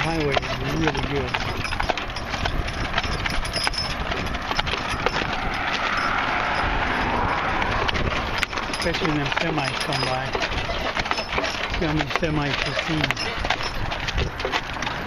highway is really good. Especially when them semis come by. See how many semis you see.